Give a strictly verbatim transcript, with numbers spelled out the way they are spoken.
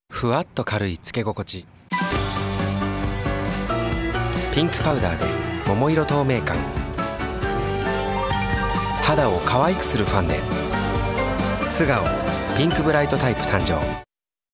ふわっと軽いつけ心地。ピンクパウダーで桃色透明感。肌を可愛くするファンデ素顔ピンクブライトタイプ誕生。